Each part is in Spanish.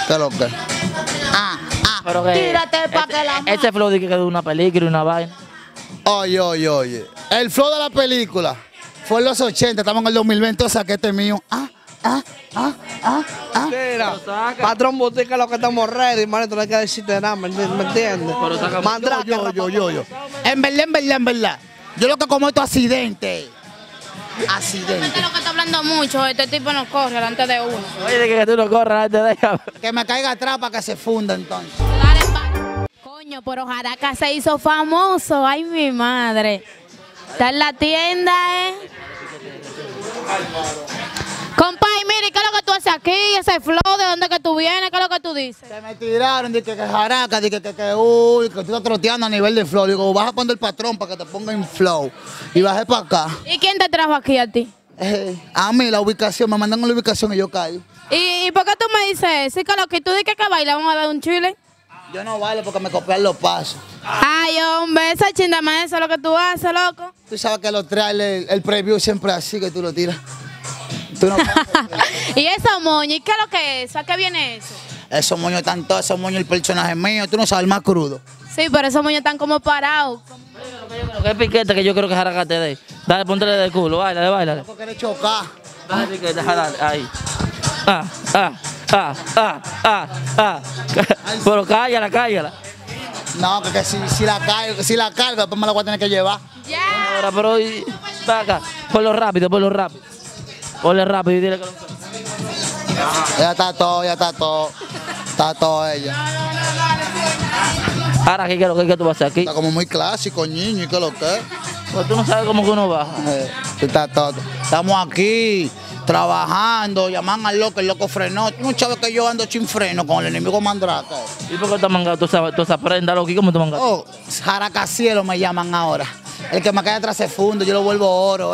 ¿Qué es lo que? Pero que Tírate pa' que la ese flow de que quedó una película y una vaina. Oye. El flow de la película fue en los 80, estamos en el 2020, o sea que este mío. Mira, patrón Botica, lo que estamos ready, manito, no hay que decirte nada, ¿me entiendes? Mandrake, Yo. En verdad. Yo lo que como estos accidentes. Este es lo que está hablando mucho, este tipo no corre delante de uno. Oye, de que tú no corras antes de ella. Que me caiga atrás para que se funda entonces. Coño, pero Jaraca se hizo famoso, ay mi madre. Está en la tienda, Compay, mire, ¿qué es lo que tú haces aquí? Ese flow, ¿de dónde que tú vienes? ¿Qué es lo que tú dices? Que me tiraron, dije que Jaraca, dije que tú estás troteando a nivel de flow. Digo, vas a poner el patrón para que te ponga en flow. Y bajé para acá. ¿Y quién te trajo aquí a ti? A mí la ubicación, me mandan a la ubicación y yo caí. ¿Y por qué tú me dices eso? ¿Y que lo que tú dices que baila, vamos a dar un chile? Yo no bailo porque me copian los pasos. Ay, hombre, esa chindama, eso es lo que tú haces, loco. Tú sabes que los trailers, el preview siempre es así que tú lo tiras. Tú no ¿Y esos moños? ¿Y qué es lo que es? ¿A qué viene eso? Esos moños están todos, esos moños el personaje mío. Tú no sabes el más crudo. Sí, pero esos moños están como parados. ¿Qué piquete que yo creo que Jaraca te dé? Dale, póntele de culo, báilale. Porque quieres chocar. Dale piquete, dale, ahí. Pero cállala. No, que si la cargo, después me la voy a tener que llevar. Ya. Ahora, pero ven acá, ponlo rápido. Ponle rápido y dile que lo... Ya está todo. Está todo ella. Ahora, ¿qué es que tú vas a hacer aquí? Está como muy clásico, niño, ¿y qué es lo que es? Pues tú no sabes cómo que uno baja. Está todo. Estamos aquí, trabajando, llaman al loco, el loco frenó. Tú no sabes que yo ando sin freno con el enemigo Mandrake. ¿Y por qué te has mangado toda esa prenda, loco? ¿Y cómo te mangaste? Oh, Jaraca Cielo me llaman ahora. El que me cae atrás se funde, yo lo vuelvo oro,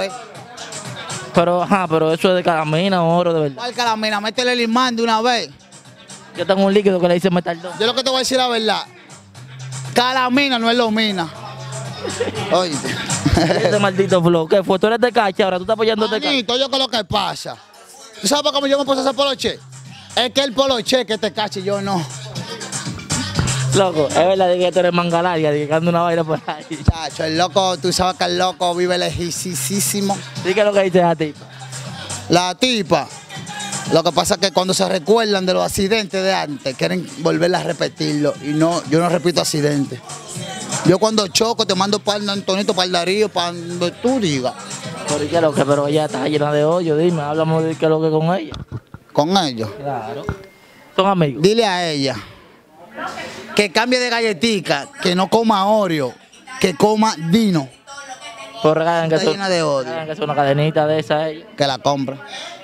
Pero eso es de calamina o oro, de verdad. ¿Cuál calamina? Métele el imán de una vez. Yo tengo un líquido que le dice metaldón. Yo lo que te voy a decir la verdad. Calamina no es lo mina. Oye. Este maldito flow. ¿Qué fue? Tú eres de cacha, ahora tú estás apoyando de cacha. Manito, yo qué es lo que pasa. ¿Tú sabes cómo yo me puse a hacer poloche? Es que el poloche que te cache, yo no. Loco, es verdad de que tú eres mangalaria, de que anda una vaina por ahí. Chacho, el loco, tú sabes que el loco vive lejísimo. ¿Y qué es lo que dices a ti? La tipa. Lo que pasa es que cuando se recuerdan de los accidentes de antes, quieren volver a repetirlo. Y no, yo no repito accidentes. Yo cuando choco te mando para el Antonito, para el Darío, para donde tú digas. Pero, ¿qué es lo que? Pero ella está llena de hoyo, dime, hablamos de qué es lo que con ella. Con ellos. Claro. Son amigos. Dile a ella que cambie de galletica, que no coma Oreo, que coma Dino. Pues regalan que Está llena de odio. regalan que es una cadenita de esa ella. Que la compra.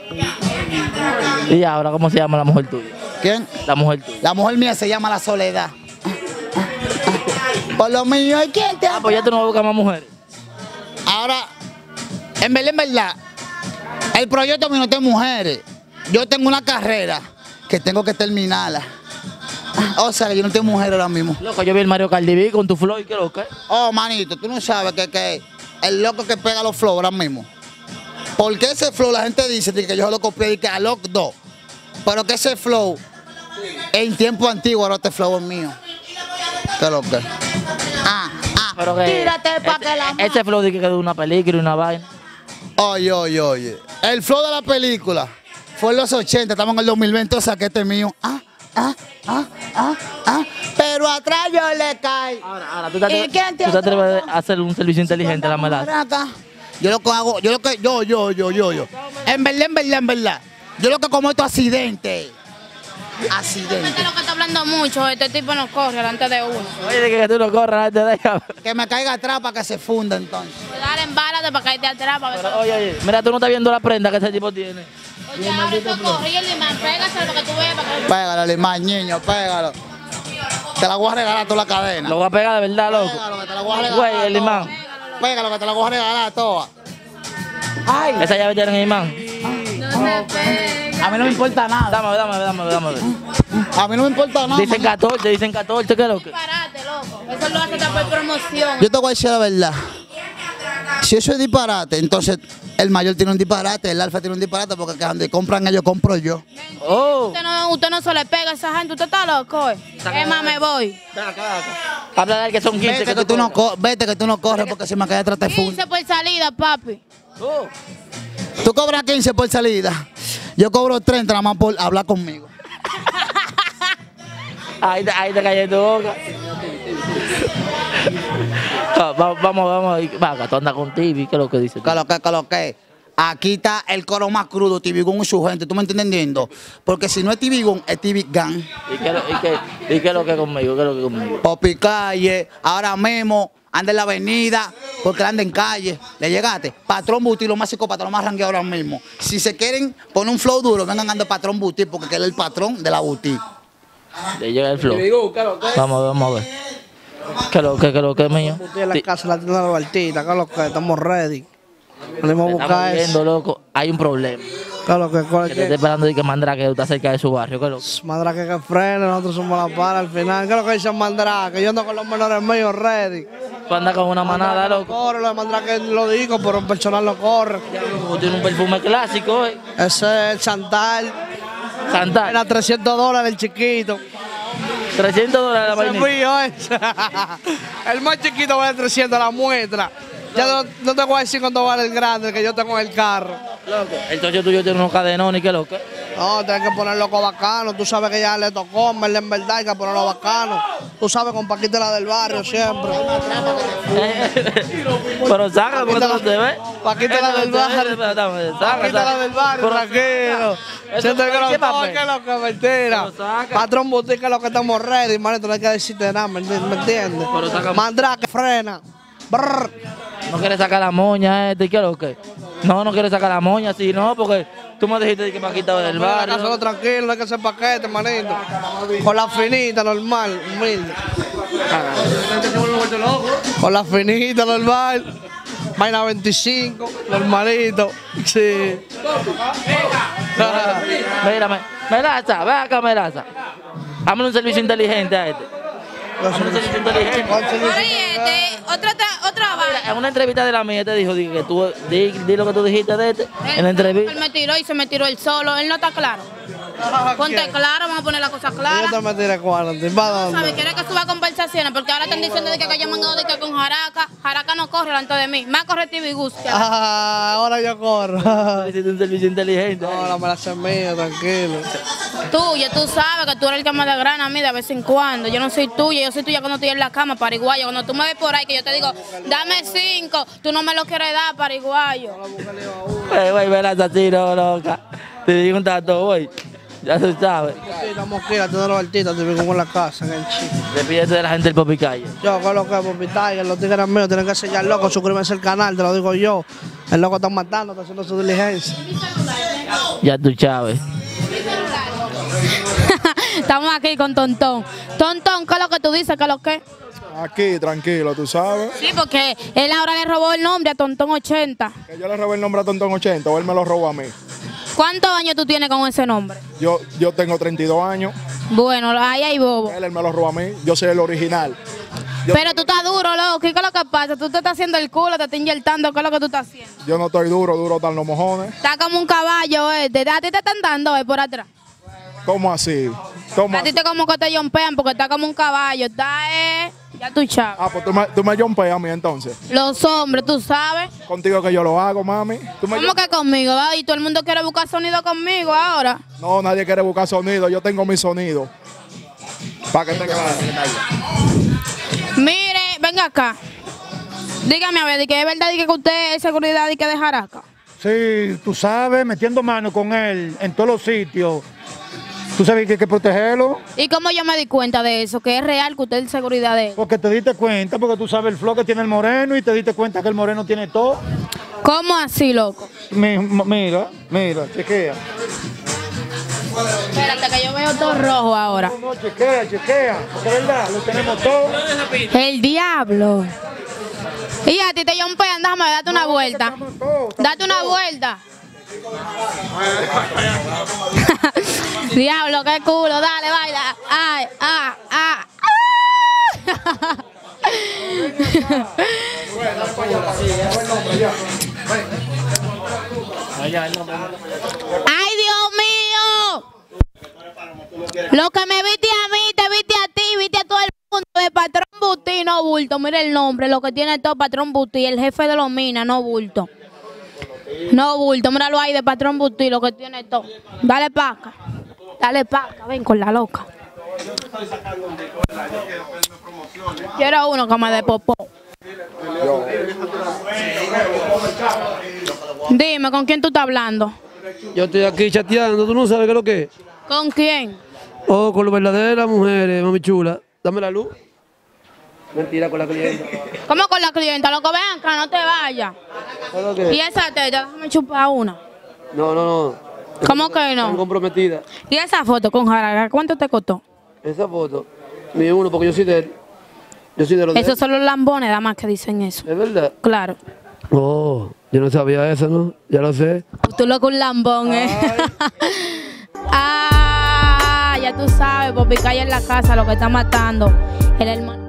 Y ahora, ¿cómo se llama la mujer tuya? ¿Quién? La mujer tuya. La mujer mía se llama La Soledad. Por lo mío, ¿y quién te Ah, pues ya tú no buscas más mujeres. Ahora, en verdad, el proyecto mío no tiene mujeres. Yo tengo una carrera que tengo que terminarla. O sea, yo no tengo mujeres ahora mismo. Loco, yo vi el Mario Cardiví con tu flow y qué loco. Oh, manito, tú no sabes que el loco que pega los flow ahora mismo. Porque ese flow la gente dice que yo lo copié y que a Loc 2. Pero que ese flow, en tiempo antiguo, ahora este flow es mío. ¿Qué es lo que? Pero que Tírate pa' que la ese flow de que quedó una película y una vaina. Oye. El flow de la película fue en los 80, estamos en el 2020, o sea que este es mío. Pero atrás yo le caigo. Ahora, tú ¿Y quién te te atreves a hacer un servicio inteligente a la maldad. Yo lo que hago, yo. En verdad. Yo lo que como estos accidentes. Este es lo que está hablando mucho, este tipo no corre delante de uno. Oye, de que tú no corras antes de ella. Que me caiga atrás para que se funda entonces. Dale, embárate para caerte atrás, para ver. Oye, mira, tú no estás viendo la prenda que ese tipo tiene. Oye, ahora eso corre y el imán, pégaselo para que tú veas. Pégalo, Limán, niño, pégalo. Te la voy a regalar toda la cadena. Lo voy a pegar de verdad, loco. Pégalo, que te la voy a regalar. Güey, el toda. imán. Pégalo, que te la voy a regalar toda. Ay, Esa llave tiene el imán. No se pega. a mí no me importa nada. Dame. A mí no me importa nada. Dicen 14, ¿qué es lo que? Disparate, loco. Eso lo hace por promoción. Yo te voy a decir la verdad. Si eso es disparate, entonces El mayor tiene un disparate, el alfa tiene un disparate porque que donde compran ellos, compro yo. Oh. Usted no se le pega a esa gente, usted está loco. Es más, me voy. Habla de él que son 15 Vete que tú no corres porque se me cae atrás de fundo. 15 por salida, papi. Oh. Tú cobras 15 por salida. Yo cobro 30 nada más por hablar conmigo. Ahí te cayó tu boca. Vamos. Vaga, tú andas con Tibi, ¿qué es lo que dice? Que lo que. Aquí está el coro más crudo, Tibigón y su gente. ¿Tú me estás entendiendo? Porque si no es Tibigón, es Tibigán. ¿Y qué es lo que conmigo? ¿Qué es lo que conmigo? Popi calle, ahora mismo anda en la avenida, porque anda en calle. ¿Le llegaste? Patrón Buti, lo más psicópata, lo más rangueo ahora mismo. Si se quieren poner un flow duro, vengan ando Patrón Buti, porque él es el patrón de la Buti. Le llega el flow. Vamos a ver. ¿Qué es lo que es mío? Estoy en la casa, la tienda de la Bartita, ¿qué es lo que? Estamos ready. Venimos a buscar eso. Viendo, loco. Hay un problema. ¿Qué es lo que? Que te estoy esperando de que Mandrake está cerca de su barrio. ¿Qué es lo que? Mandrake que frene, nosotros somos la para al final. ¿Qué es lo que dice Mandrake? Yo ando con los menores míos ready. Tú andas con una manada, Mandrake no loco. corre, lo de Mandrake lo digo, pero en personal no corre. Tiene un perfume clásico, ¿eh? Ese es el Santal. Santal. Era $300 el chiquito. $300 la Se vainita. frío ese. El más chiquito vale 300 la muestra. Ya no te voy a decir cuánto vale el grande, el que yo tengo en el carro. Loco, el socio tuyo tiene unos cadenones, ¿qué es lo que? No, tienes que ponerlo bacano. Tú sabes que ya le tocó, en verdad hay que ponerlo bacano. Tú sabes, con Paquita la del barrio siempre. Pero saca, porque tú no te ves. Paquita la del barrio. Paquita la del barrio, tranquilo. Siento que no toque lo que mentira. Patrón Butica, lo que estamos ready, manito, no hay que decirte nada, ¿me entiendes? Mandrake, frena. Brrr. No quieres sacar la moña, ¿qué es lo que? No quieres sacar la moña, sí, no, porque tú me dijiste que Paquita del barrio. Solo tranquilo, no hay que hacer paquete, manito. Con la finita, normal, humilde. Con la finita, normal. Vaina 25, normalito. Sí. Mírame, Melaza, ve acá, Melaza. Hazme un servicio inteligente a este. Hazme un servicio inteligente. Oye, otra vaina. En una entrevista de la mía te dijo que tú di lo que tú dijiste de este en la entrevista. Él me tiró y se me tiró él solo. Él no está claro. Ponte claro, vamos a poner la cosa clara. Yo te me tiré cuando, ¿para ¿Sabes? dónde? ¿Quieres que suba conversaciones? Porque ahora están diciendo de que yo mando de que con Jaraca. Jaraca no corre delante de mí. Más corre TV Gus. Ahora yo corro. Hiciste un servicio inteligente. No, la me la hace mía, tranquilo. Tuya, tú sabes que tú eres el que me da grana a mí de vez en cuando. Yo no soy tuya, yo soy tuya cuando estoy en la cama, pariguayo. Cuando tú me ves por ahí que yo te digo, dame 5, tú no me lo quieres dar, pariguayo. Güey, Melaza, así, no, loca. Te digo un tanto, güey. Ya tú sabes. Sí, estamos aquí, la tienda de los artistas, te vengo en la casa, en el chico. Despídete de la gente del Popi Calle. Yo, con lo que es Popi Tiger, los tigres míos tienen que sellar loco, suscribirse al canal, te lo digo yo. El loco está matando, está haciendo su diligencia. Ya tú sabes. Estamos aquí con Tontón. Tontón, ¿qué es lo que tú dices? ¿Qué es lo que? Aquí, tranquilo, tú sabes. Sí, porque él ahora le robó el nombre a Tontón 80. Que yo le robé el nombre a Tontón 80 o él me lo robó a mí. ¿Cuántos años tú tienes con ese nombre? Yo tengo 32 años, Bueno, ahí hay bobo. él me lo robó a mí, yo soy el original. Pero tú estás duro, loco. ¿Qué es lo que pasa? Tú te estás haciendo el culo, te estás inyectando. ¿Qué es lo que tú estás haciendo? Yo no estoy duro están los mojones. Estás como un caballo, este. A ti te están dando, por atrás. ¿Cómo así? ¿Cómo A ti así? te como que te jompean porque estás como un caballo. Está, ya tú chavo. Ah, pues tú me jompeas a mí entonces. Los hombres, tú sabes. Contigo que yo lo hago, mami. ¿Cómo que conmigo? Y todo el mundo quiere buscar sonido conmigo ahora. No, nadie quiere buscar sonido, yo tengo mi sonido. Para que te claro. Mire, venga acá. Dígame a ver, ¿de que es verdad que usted es seguridad y que de Jaraca? Sí, tú sabes, metiendo mano con él en todos los sitios. Tú sabes que hay que protegerlo, ¿Y cómo yo me di cuenta de eso? Que es real que usted es seguridad de él. porque te diste cuenta, porque tú sabes el flow que tiene el moreno y te diste cuenta que el moreno tiene todo. ¿Cómo así, loco? Mira, chequea. Espérate, que yo veo todo rojo ahora. No, chequea, porque es verdad, lo tenemos todo. El diablo. Y a ti te jompean, déjame date una vuelta. Date una vuelta. Diablo, qué culo, dale, baila. Ay, ¡Ay, Dios mío! Lo que me viste a mí, te viste a ti, viste a todo el mundo de Patrón Butí, no bulto. Mira el nombre, lo que tiene todo Patrón Butí, el jefe de los minas, no bulto. No bulto, míralo ahí de Patrón Butí, lo que tiene todo. Dale paca, ven con la loca. Quiero uno que me dé popó. Dime, ¿con quién tú estás hablando? Yo estoy aquí chateando, ¿tú no sabes qué es lo que es? ¿Con quién? Oh, con las verdaderas mujeres, mami chula. Dame la luz. Mentira, con la clienta. ¿Cómo con la clienta? Loco, ven acá, no te vayas. ¿Sabes lo que es? ¿Y esa teta? Déjame chupar una. No. ¿Cómo que no? Están comprometida. ¿Y esa foto con Jaraga? ¿Cuánto te costó? Esa foto, ni uno, porque yo soy de él. Yo soy de los de Esos él. son los lambones, damas, que dicen eso. ¿Es verdad? Claro. Oh, yo no sabía eso, ¿no? Ya lo sé. Tú loco un lambón, ¿eh? Ya tú sabes, por picar en la casa lo que está matando. El hermano.